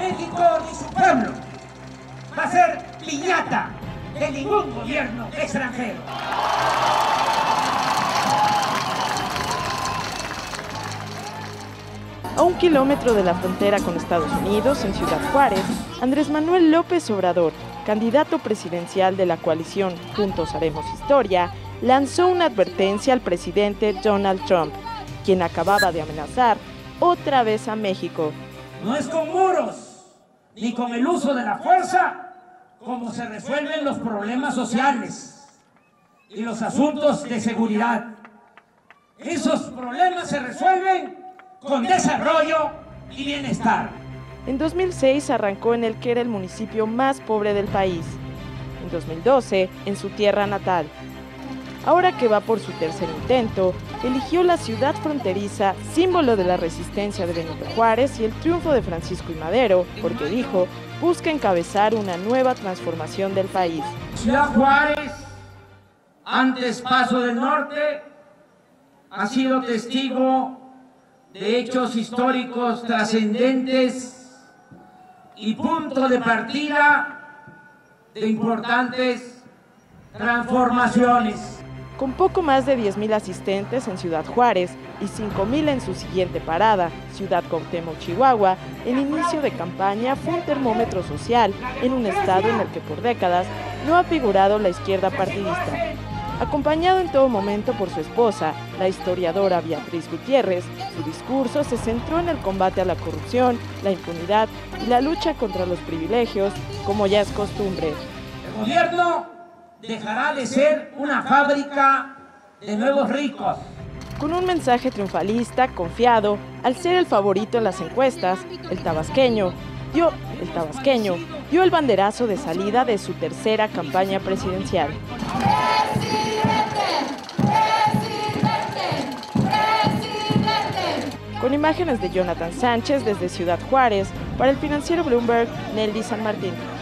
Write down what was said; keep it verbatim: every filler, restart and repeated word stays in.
México ni su pueblo va a ser piñata de ningún gobierno extranjero. A un kilómetro de la frontera con Estados Unidos, en Ciudad Juárez, Andrés Manuel López Obrador, candidato presidencial de la coalición Juntos Haremos Historia, lanzó una advertencia al presidente Donald Trump, quien acababa de amenazar otra vez a México. No es con muros, ni con el uso de la fuerza, como se resuelven los problemas sociales y los asuntos de seguridad. Esos problemas se resuelven con desarrollo y bienestar. En dos mil seis arrancó en el que era el municipio más pobre del país. En dos mil doce, en su tierra natal. Ahora que va por su tercer intento, eligió la ciudad fronteriza, símbolo de la resistencia de Benito Juárez y el triunfo de Francisco I. Madero, porque dijo, busca encabezar una nueva transformación del país. Ciudad Juárez, antes Paso del Norte, ha sido testigo de hechos históricos trascendentes y punto de partida de importantes transformaciones. Con poco más de diez mil asistentes en Ciudad Juárez y cinco mil en su siguiente parada, Ciudad Cuauhtémoc, Chihuahua, el inicio de campaña fue un termómetro social en un estado en el que por décadas no ha figurado la izquierda partidista. Acompañado en todo momento por su esposa, la historiadora Beatriz Gutiérrez, su discurso se centró en el combate a la corrupción, la impunidad y la lucha contra los privilegios, como ya es costumbre. El gobierno dejará de ser una fábrica de nuevos ricos. Con un mensaje triunfalista, confiado, al ser el favorito en las encuestas, el tabasqueño dio, el tabasqueño dio el banderazo de salida de su tercera campaña presidencial. Con imágenes de Jonathan Sánchez desde Ciudad Juárez, para el financiero Bloomberg, Nelly San Martín.